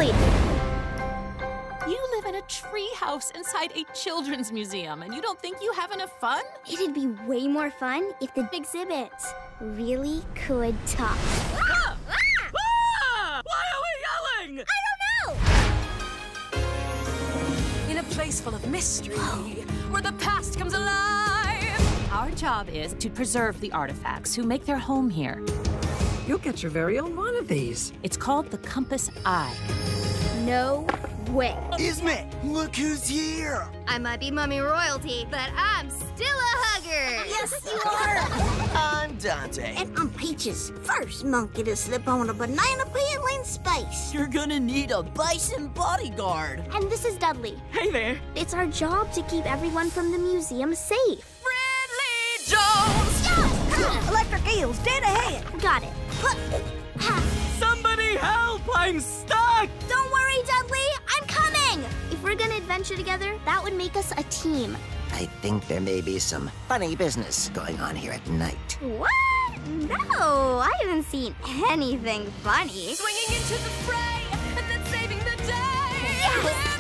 Dudley! You live in a tree house inside a children's museum, and you don't think you have enough fun? It'd be way more fun if the exhibits really could talk. Ah! Ah! Why are we yelling? I don't know! In a place full of mystery, where the past comes alive. Our job is to preserve the artifacts who make their home here. You'll get your very own one of these. It's called the Compass Eye. No way. Ismet, look who's here! I might be mummy royalty, but I'm still a hugger. Yes, you are. I'm Dante. And I'm Peaches, first monkey to slip on a banana peel in space. You're gonna need a bison bodyguard. And this is Dudley. Hey there. It's our job to keep everyone from the museum safe. Ridley Jones! Electric eels, dead ahead. Got it. Somebody help! I'm stuck! Don't worry, Dudley. I'm coming. If we're gonna adventure together, that would make us a team. I think there may be some funny business going on here at night. What? No, I haven't seen anything funny. Swinging into the fray and then saving the day! Yes!